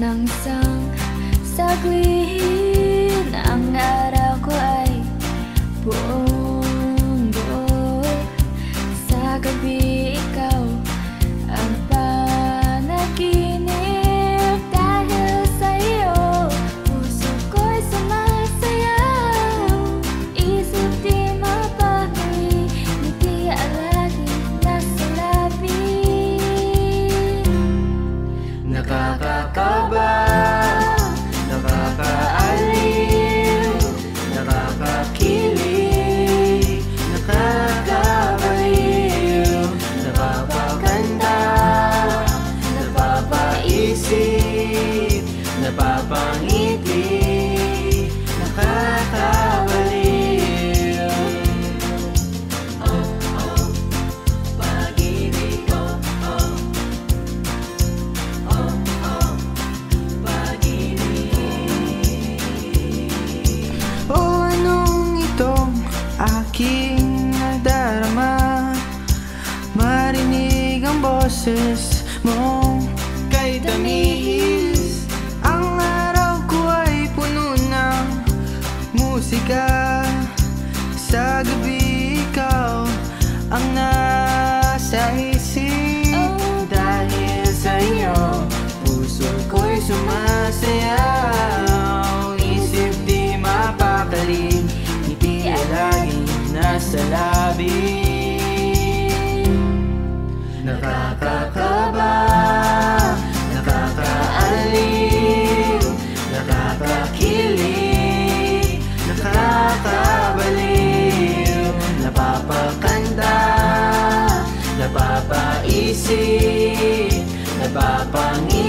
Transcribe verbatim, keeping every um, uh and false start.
Nang isang saglit ang araw ko ay buong buo. Sa gabi ikaw ang panaginip. Dahil sa'yo puso ko'y sumasayaw. Isip di mapakali, ngiti alagi nasa labi. Nakakakaba, nakakaaliw, nakakakilig, nakakabaliw, napapaganda, napapaisip, napapangiti, nakakabaliw. Oh, oh, pag-ibig ko, oh. Oh, oh, pag-ibig. O anong itong aking nadarama? Marinig ang boses mong kay tamis. Ang araw ko ay puno ng musika. Sa gabi ikaw ang nasa isip. Dahil sa'yo puso ko'y sumasayaw. Isip di mapakali, ngiti ay laging nasa labi. Nakakakaba, nakakaaliw, nakakakilig, nakakabaliw, napapakanda, napapaisip, napapangiti.